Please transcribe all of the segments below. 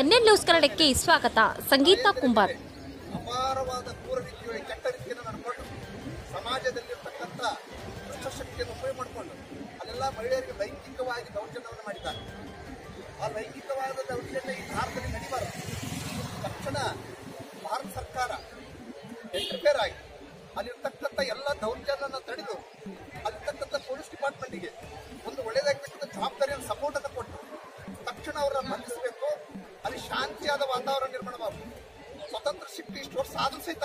NL news ಕನ್ನಡಕ್ಕೆ ಸ್ವಾಗತ. ಸಂಗೀತಾ ಕುಂಬಾರ್. ಅಪಾರವಾದ ಕ್ರೂರ ರೀತಿಯಲ್ಲಿ ಕೆಟ್ಟ ರೀತಿಯನ್ನು ನಡ್ಕೊಂಡು ಸಮಾಜದಲ್ಲಿರ್ತಕ್ಕಂಥ ದುಷ್ಟಶಕ್ತಿಯನ್ನು ಉಪಯೋಗ ಮಾಡಿಕೊಂಡು ಅಲ್ಲೆಲ್ಲ ಮಹಿಳೆಯರಿಗೆ ಲೈಂಗಿಕವಾಗಿ ದೌರ್ಜನ್ಯವನ್ನು ಮಾಡಿದ್ದಾರೆ. ಆ ಲೈಂಗಿಕವಾದ ದೌರ್ಜನ್ಯ ಈ ಭಾರತದಲ್ಲಿ ನಡೀಬಾರದು. ತಕ್ಷಣ ಭಾರತ ಸರ್ಕಾರ ಇಂಟರ್ಫೇರ್ ಆಗಿ ಅಲ್ಲಿರ್ತಕ್ಕಂಥ ಎಲ್ಲ ದೌರ್ಜನ್ಯನ ತಡೆದು ಅಲ್ಲಿರ್ತಕ್ಕಂಥ ಪೊಲೀಸ್ ಡಿಪಾರ್ಟ್ಮೆಂಟ್ಗೆ ಒಂದು ಒಳ್ಳೆಯದಾಗಿರ್ತಕ್ಕಂಥ ಜವಾಬ್ದಾರಿಯನ್ನು ಸಪೋರ್ಟ್ ಅನ್ನು ಕೊಟ್ಟು ತಕ್ಷಣ ಅವರನ್ನು ಬಂಧಿಸಬೇಕು. ಅಲ್ಲಿ ಶಾಂತಿಯಾದ ವಾತಾವರಣ ನಿರ್ಮಾಣ ಮಾಡಬೇಕು. ಸ್ವತಂತ್ರ ಸಿಕ್ಕಿ ಇಷ್ಟು ವರ್ಷ ಆದ್ರೂ ಸಹಿತ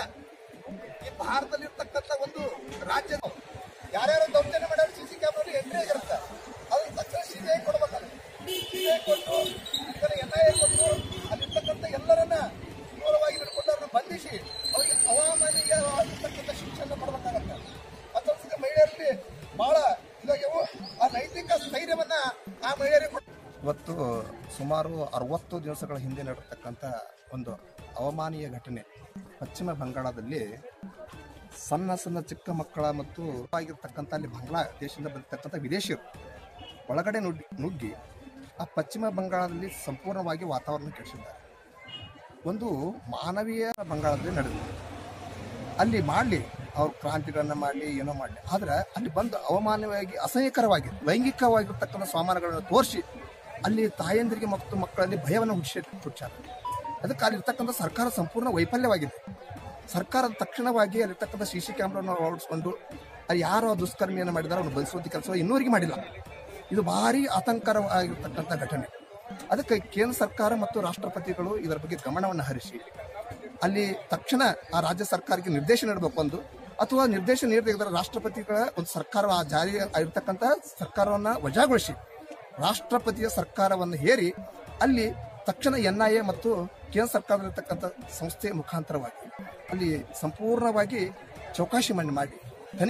ಈ ಭಾರತದಲ್ಲಿರ್ತಕ್ಕಂಥ ಒಂದು ರಾಜ್ಯ ಯಾರ್ಯಾರು ದೌರ್ಜನ್ಯ ಮಾಡ್ಯಾರ ಸಿಸಿ ಕ್ಯಾಮ್ರಾ ಎಂಟ್ರಿ ಆಗಿರುತ್ತೆ. ಅವ್ರಿಗೆ ತಕ್ಷಣ ಸಿಬಿಐ ಕೊಡ್ಬೇಕಲ್ಲ. ಸಿಬಿಐ ಕೊಟ್ಟು ಎನ್ಐಎ ಕೊಟ್ಟು ಅಲ್ಲಿರ್ತಕ್ಕಂಥ ಎಲ್ಲರನ್ನ ಕ್ರೂರವಾಗಿ ಬಿಡ್ಕೊಂಡು ಅವ್ರನ್ನ ಬಂಧಿಸಿ ಅವರಿಗೆ ಅವಾಮಾನೀಯವಾಗಿರ್ತಕ್ಕಂಥ ಶಿಕ್ಷೆಯನ್ನು ಕೊಡಬೇಕಾಗತ್ತೆ. ಮತ್ತೊಂದ್ಸತಿ ಮಹಿಳೆಯರಲ್ಲಿ ಬಹಳ ಇದಾಗ್ಯವು. ಆ ನೈತಿಕ ಸ್ಥೈರ್ಯವನ್ನ ಆ ಮಹಿಳೆಯರಿಗೆ ಇವತ್ತು ಸುಮಾರು 60 ದಿವಸಗಳ ಹಿಂದೆ ನಡೆರ್ತಕ್ಕಂಥ ಒಂದು ಅವಮಾನೀಯ ಘಟನೆ ಪಶ್ಚಿಮ ಬಂಗಾಳದಲ್ಲಿ ಸಣ್ಣ ಸಣ್ಣ ಚಿಕ್ಕ ಮಕ್ಕಳ ಮತ್ತು ಆಗಿರ್ತಕ್ಕಂಥ ಅಲ್ಲಿ ಬಾಂಗ್ಲಾದೇಶದಿಂದ ಬಂದಿರತಕ್ಕಂಥ ವಿದೇಶಿಯರು ಒಳಗಡೆ ನುಗ್ಗಿ ಆ ಪಶ್ಚಿಮ ಬಂಗಾಳದಲ್ಲಿ ಸಂಪೂರ್ಣವಾಗಿ ವಾತಾವರಣ ಕೆಡಿಸಿದ್ದಾರೆ. ಒಂದು ಮಾನವೀಯ ಬಂಗಾಳದಲ್ಲಿ ನಡೆದಿದೆ. ಅಲ್ಲಿ ಮಾಡಲಿ ಅವ್ರು ಕ್ರಾಂತಿಗಳನ್ನ ಮಾಡಲಿ ಏನೋ ಮಾಡಲಿ, ಆದ್ರೆ ಅಲ್ಲಿ ಬಂದು ಅವಮಾನವಾಗಿ ಅಸಹ್ಯಕರವಾಗಿ ಲೈಂಗಿಕವಾಗಿರ್ತಕ್ಕಂಥ ಸಾಮಾನುಗಳನ್ನು ತೋರಿಸಿ ಅಲ್ಲಿ ತಾಯಂದಿರಿಗೆ ಮತ್ತು ಮಕ್ಕಳಲ್ಲಿ ಭಯವನ್ನು ಹುಟ್ಟಿಸ್ಯಾರ. ಅದಕ್ಕೆ ಅಲ್ಲಿರ್ತಕ್ಕಂಥ ಸರ್ಕಾರ ಸಂಪೂರ್ಣ ವೈಫಲ್ಯವಾಗಿದೆ. ಸರ್ಕಾರದ ತಕ್ಷಣವಾಗಿ ಅಲ್ಲಿರ್ತಕ್ಕಂಥ ಸಿಸಿ ಕ್ಯಾಮ್ರಾವನ್ನು ಅಳವಡಿಸಿಕೊಂಡು ಅಲ್ಲಿ ಯಾರು ದುಷ್ಕರ್ಮಿಯನ್ನು ಮಾಡಿದಾರೋ ಅವ್ರು ಬಂಧಿಸುವಂಥ ಕೆಲಸ ಇನ್ನೂವರೆಗೆ ಮಾಡಿಲ್ಲ. ಇದು ಭಾರಿ ಆತಂಕರವಾಗಿರ್ತಕ್ಕಂಥ ಘಟನೆ. ಅದಕ್ಕೆ ಕೇಂದ್ರ ಸರ್ಕಾರ ಮತ್ತು ರಾಷ್ಟ್ರಪತಿಗಳು ಇದರ ಬಗ್ಗೆ ಗಮನವನ್ನು ಹರಿಸಿ ಅಲ್ಲಿ ತಕ್ಷಣ ಆ ರಾಜ್ಯ ಸರ್ಕಾರಕ್ಕೆ ನಿರ್ದೇಶನ ನೀಡಬೇಕು ಒಂದು, ಅಥವಾ ನಿರ್ದೇಶನ ನೀಡದೇ ಇದ್ದರೆ ರಾಷ್ಟ್ರಪತಿಗಳ ಒಂದು ಸರ್ಕಾರ ಆ ಜಾರಿ ಆಗಿರ್ತಕ್ಕಂಥ ಸರ್ಕಾರವನ್ನು ವಜಾಗೊಳಿಸಿ ರಾಷ್ಟ್ರಪತಿಯ ಸರ್ಕಾರವನ್ನು ಹೇರಿ ಅಲ್ಲಿ ತಕ್ಷಣ ಎನ್ಐಎ ಮತ್ತು ಕೇಂದ್ರ ಸರ್ಕಾರದಲ್ಲಿರ್ತಕ್ಕಂಥ ಸಂಸ್ಥೆಯ ಮುಖಾಂತರವಾಗಿ ಅಲ್ಲಿ ಸಂಪೂರ್ಣವಾಗಿ ಚೌಕಾಶಿ ಮಾಡಿ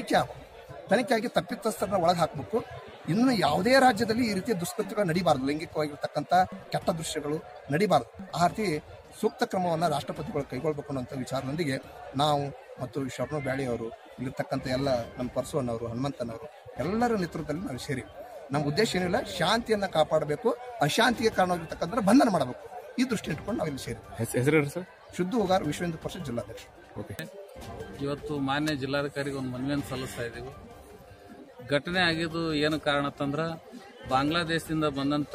ತನಿಖೆಯಾಗಿ ತಪ್ಪಿತಸ್ಥರನ್ನ ಒಳಗೆ ಹಾಕಬೇಕು. ಇನ್ನು ಯಾವುದೇ ರಾಜ್ಯದಲ್ಲಿ ಈ ರೀತಿಯ ದುಷ್ಕೃತ್ಯಗಳು ನಡೀಬಾರದು, ಲೈಂಗಿಕವಾಗಿರ್ತಕ್ಕಂಥ ಕೆಟ್ಟ ದೃಶ್ಯಗಳು ನಡೀಬಾರದು. ಆ ರೀತಿ ಸೂಕ್ತ ಕ್ರಮವನ್ನು ರಾಷ್ಟ್ರಪತಿಗಳು ಕೈಗೊಳ್ಳಬೇಕು ಅನ್ನೋಂಥ ವಿಚಾರದೊಂದಿಗೆ ನಾವು ಮತ್ತು ಶರಣು ಬ್ಯಾಳಿ ಅವರು, ಇಲ್ಲಿರ್ತಕ್ಕಂಥ ಎಲ್ಲ ನಮ್ಮ ಪರಸಣ್ಣವರು, ಹನುಮಂತನವರು ಎಲ್ಲರ ನೇತೃತ್ವದಲ್ಲಿ ನಾವು ಸೇರಿ ನಮ್ಮ ಉದ್ದೇಶ ಏನಿಲ್ಲ, ಶಾಂತಿಯನ್ನು ಕಾಪಾಡಬೇಕು, ಅಶಾಂತಿಗೆ ಕಾರಣವಾಗಿರ್ತಕ್ಕಂಥ ಬಂಧನ ಮಾಡಬೇಕು. ಈ ದೃಷ್ಟಿ ಇಟ್ಕೊಂಡು ನಾವು ಇಲ್ಲಿ ಸೇರಿ ಸರ್ ಶುದ್ಧ ಹೋಗಾರ್ ವಿಶ್ವ ಹಿಂದೂ ಪರಿಷತ್ ಜಿಲ್ಲಾಧ್ಯಕ್ಷ. ಇವತ್ತು ಮಾನ್ಯ ಜಿಲ್ಲಾಧಿಕಾರಿಗೆ ಒಂದು ಮನವಿಯನ್ನು ಸಲ್ಲಿಸ್ತಾ ಇದ್ದೀವಿ. ಘಟನೆ ಆಗಿದ್ದು ಏನು ಕಾರಣ ಅಂತಂದ್ರೆ, ಬಾಂಗ್ಲಾದೇಶದಿಂದ ಬಂದಂಥ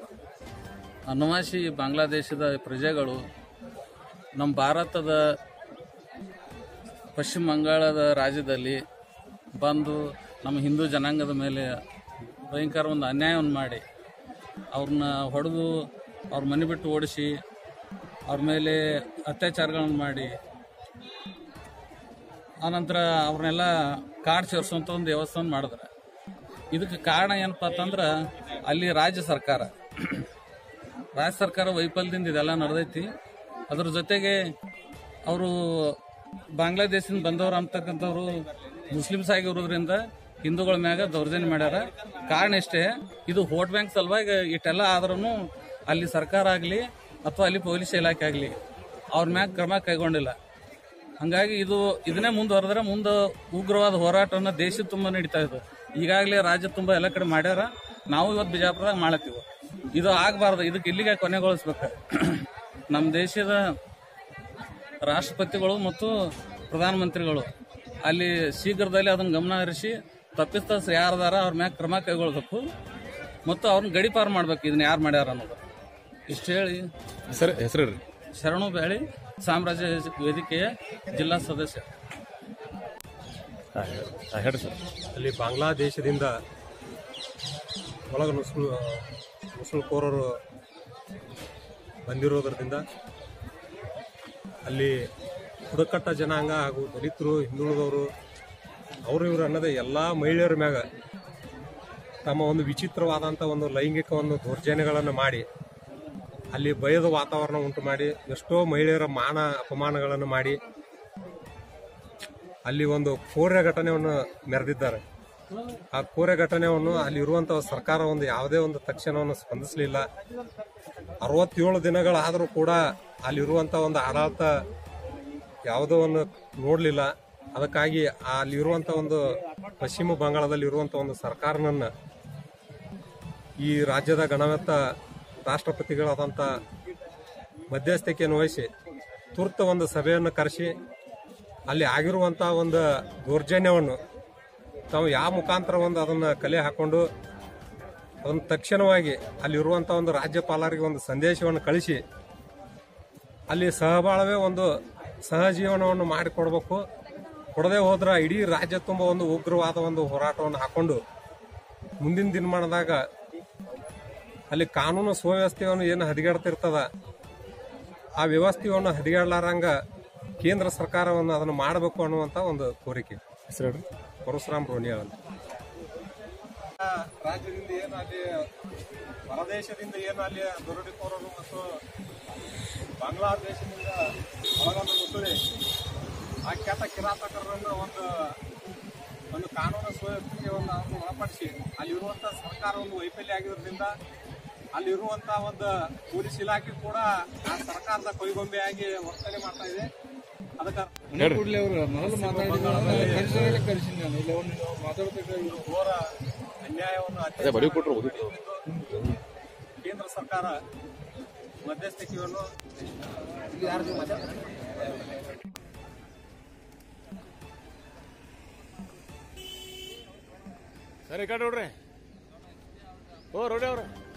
ಅನುವಾಸಿ ಬಾಂಗ್ಲಾದೇಶದ ಪ್ರಜೆಗಳು ನಮ್ಮ ಭಾರತದ ಪಶ್ಚಿಮ ಬಂಗಾಳದ ರಾಜ್ಯದಲ್ಲಿ ಬಂದು ನಮ್ಮ ಹಿಂದೂ ಜನಾಂಗದ ಮೇಲೆ ಭಯಂಕರ ಒಂದು ಅನ್ಯಾಯವನ್ನು ಮಾಡಿ ಅವ್ರನ್ನ ಹೊಡೆದು ಅವ್ರ ಮನೆ ಬಿಟ್ಟು ಓಡಿಸಿ ಅವ್ರ ಮೇಲೆ ಅತ್ಯಾಚಾರಗಳನ್ನು ಮಾಡಿ ಆನಂತರ ಅವ್ರನ್ನೆಲ್ಲ ಕಾಡು ಸೇರಿಸುವಂಥ ಒಂದು ವ್ಯವಸ್ಥೆಯನ್ನು ಮಾಡಿದ್ರೆ. ಇದಕ್ಕೆ ಕಾರಣ ಏನಪ್ಪ ಅಂತಂದ್ರೆ, ಅಲ್ಲಿ ರಾಜ್ಯ ಸರ್ಕಾರ ವೈಫಲ್ಯದಿಂದ ಇದೆಲ್ಲ ನಡೆದೈತಿ. ಅದ್ರ ಜೊತೆಗೆ ಅವರು ಬಾಂಗ್ಲಾದೇಶದಿಂದ ಬಂದವರು ಅಂತಕ್ಕಂಥವ್ರು ಮುಸ್ಲಿಮ್ಸ್ ಆಗಿರೋದ್ರಿಂದ ಹಿಂದೂಗಳ ಮ್ಯಾಗ ದೌರ್ಜನ್ಯ ಮಾಡ್ಯಾರ. ಕಾರಣ ಇಷ್ಟೇ, ಇದು ವೋಟ್ ಬ್ಯಾಂಕ್ ಸಲುವಾಗಿ ಇಷ್ಟೆಲ್ಲ ಆದ್ರೂ ಅಲ್ಲಿ ಸರ್ಕಾರ ಆಗಲಿ ಅಥವಾ ಅಲ್ಲಿ ಪೊಲೀಸ್ ಇಲಾಖೆ ಆಗಲಿ ಅವ್ರ ಮ್ಯಾಗ ಕ್ರಮ ಕೈಗೊಂಡಿಲ್ಲ. ಹಂಗಾಗಿ ಇದನ್ನೇ ಮುಂದುವರೆದ್ರೆ ಮುಂದೆ ಉಗ್ರವಾದ ಹೋರಾಟವನ್ನು ದೇಶದ ತುಂಬ ನಡೀತಾ ಇದೆ. ಈಗಾಗಲೇ ರಾಜ್ಯ ತುಂಬ ಎಲ್ಲ ಕಡೆ ಮಾಡ್ಯಾರ. ನಾವು ಇವತ್ತು ಬಿಜಾಪುರದಾಗ ಮಾಡತ್ತೀವಿ. ಇದು ಆಗಬಾರ್ದು. ಇದಕ್ಕೆ ಇಲ್ಲಿಗೆ ಕೊನೆಗೊಳಿಸ್ಬೇಕು. ನಮ್ಮ ದೇಶದ ರಾಷ್ಟ್ರಪತಿಗಳು ಮತ್ತು ಪ್ರಧಾನಮಂತ್ರಿಗಳು ಅಲ್ಲಿ ಶೀಘ್ರದಲ್ಲಿ ಅದನ್ನು ಗಮನ ಹರಿಸಿ ತಪ್ಪಿತಸ್ಥರು ಯಾರದಾರ ಅವ್ರ ಮ್ಯಾಗ ಕ್ರಮ ಕೈಗೊಳ್ಬೇಕು ಮತ್ತು ಅವ್ರನ್ನ ಗಡಿಪಾರು ಮಾಡ್ಬೇಕು, ಇದನ್ನ ಯಾರು ಮಾಡ್ಯಾರ ಅನ್ನೋದು. ಇಷ್ಟು ಹೇಳಿ ಸರ್ ಹೆಸರು ಶರಣು ಬ್ಯಾಳಿ, ಸಾಮ್ರಾಜ್ಯ ವೇದಿಕೆಯ ಜಿಲ್ಲಾ ಸದಸ್ಯ. ಹೇಳಿ ಸರ್. ಅಲ್ಲಿ ಬಾಂಗ್ಲಾದೇಶದಿಂದ ಒಳಗೆ ನುಸುಳುಕೋರರು ಬಂದಿರೋದ್ರಿಂದ ಅಲ್ಲಿ ಬುಡಕಟ್ಟ ಜನಾಂಗ ಹಾಗೂ ದಲಿತರು, ಹಿಂದುಳಿದವರು, ಅವರು ಇವರು ಅನ್ನೋದೇ ಎಲ್ಲ ಮಹಿಳೆಯರ ಮ್ಯಾಗ ತಮ್ಮ ಒಂದು ವಿಚಿತ್ರವಾದಂಥ ಒಂದು ಲೈಂಗಿಕ ಒಂದು ದೌರ್ಜನ್ಯಗಳನ್ನು ಮಾಡಿ ಅಲ್ಲಿ ಭಯದ ವಾತಾವರಣ ಉಂಟು ಮಾಡಿ ಎಷ್ಟೋ ಮಹಿಳೆಯರ ಮಾನ ಅಪಮಾನಗಳನ್ನು ಮಾಡಿ ಅಲ್ಲಿ ಒಂದು ಕ್ರೂರ ಘಟನೆಯನ್ನು ಮೆರೆದಿದ್ದಾರೆ. ಆ ಕ್ರೂರ ಘಟನೆಯನ್ನು ಅಲ್ಲಿ ಇರುವಂತಹ ಸರ್ಕಾರ ಒಂದು ಯಾವುದೇ ಒಂದು ತಕ್ಷಣವನ್ನು ಸ್ಪಂದಿಸಲಿಲ್ಲ. 67 ದಿನಗಳಾದರೂ ಕೂಡ ಅಲ್ಲಿರುವಂಥ ಒಂದು ಆಡಳಿತ ಯಾವುದೋ ಒಂದು ನೋಡಲಿಲ್ಲ. ಅದಕ್ಕಾಗಿ ಅಲ್ಲಿರುವಂಥ ಒಂದು ಪಶ್ಚಿಮ ಬಂಗಾಳದಲ್ಲಿ ಇರುವಂಥ ಒಂದು ಸರ್ಕಾರನನ್ನ ಈ ರಾಜ್ಯದ ಗಣವೆತ್ತ ರಾಷ್ಟ್ರಪತಿಗಳಾದಂಥ ಮಧ್ಯಸ್ಥಿಕೆಯನ್ನು ವಹಿಸಿ ತುರ್ತು ಒಂದು ಸಭೆಯನ್ನು ಕರೆಸಿ ಅಲ್ಲಿ ಆಗಿರುವಂತಹ ಒಂದು ದೌರ್ಜನ್ಯವನ್ನು ತಾವು ಯಾವ ಮುಖಾಂತರ ಒಂದು ಅದನ್ನು ಕಲೆ ಹಾಕೊಂಡು ಅದನ್ನು ತಕ್ಷಣವಾಗಿ ಅಲ್ಲಿರುವಂಥ ಒಂದು ರಾಜ್ಯಪಾಲರಿಗೆ ಒಂದು ಸಂದೇಶವನ್ನು ಕಳಿಸಿ ಅಲ್ಲಿ ಸಹಬಾಳ್ವೆ ಒಂದು ಸಹಜೀವನವನ್ನು ಮಾಡಿಕೊಡ್ಬೇಕು. ಕೊಡದೆ ಹೋದ್ರೆ ಇಡೀ ರಾಜ್ಯ ತುಂಬ ಒಂದು ಉಗ್ರವಾದ ಒಂದು ಹೋರಾಟವನ್ನು ಹಾಕೊಂಡು ಮುಂದಿನ ದಿನಮಾನದಾಗ ಅಲ್ಲಿ ಕಾನೂನು ಸುವ್ಯವಸ್ಥೆಯನ್ನು ಏನು ಹದಗೆಡ್ತಿರ್ತದ ಆ ವ್ಯವಸ್ಥೆಯನ್ನು ಹದಗೆಡ್ಲಾರಂಗ ಕೇಂದ್ರ ಸರ್ಕಾರವನ್ನು ಅದನ್ನು ಮಾಡಬೇಕು ಅನ್ನುವಂಥ ಒಂದು ಕೋರಿಕೆ. ಹೆಸರು ಹೇಳ್ರಿ. ಪರಶುರಾಮ್ ರೋಣಿಯಾಳ ರಾಜ್ಯದಿಂದ ಏನು ಅಲ್ಲಿ ಹೊರದೇಶದಿಂದ ಏನು ಅಲ್ಲಿ ದರೋಡೆಕೋರರು ಮತ್ತು ಬಾಂಗ್ಲಾದೇಶದಿಂದ ಒಳಗೊಂದು ನುಸುಳಿ ಆ ಕೆಟ್ಟ ಕಿರಾತಕರನ್ನು ಒಂದು ಕಾನೂನು ಸುವ್ಯವಸ್ಥೆಗೆ ಒಂದು ಒಳಪಡಿಸಿ ಅಲ್ಲಿರುವಂಥ ಸರ್ಕಾರ ಒಂದು ವೈಫಲ್ಯ ಆಗಿರೋದ್ರಿಂದ ಅಲ್ಲಿರುವಂಥ ಒಂದು ಪೊಲೀಸ್ ಇಲಾಖೆ ಕೂಡ ಆ ಸರ್ಕಾರದ ಕೈಗೊಂಬೆಯಾಗಿ ವರ್ತನೆ ಮಾಡ್ತಾ ಇದೆ. ಅದಕ್ಕೆ ಘೋರ ಅನ್ಯಾಯವನ್ನು ಕೇಂದ್ರ ಸರ್ಕಾರ ಮಧ್ಯಸ್ಥಿಕೆಯನ್ನು ಸರಿ ಕಡೆ ನೋಡ್ರಿ. ಓ ರೋಡಿ ಅವ್ರ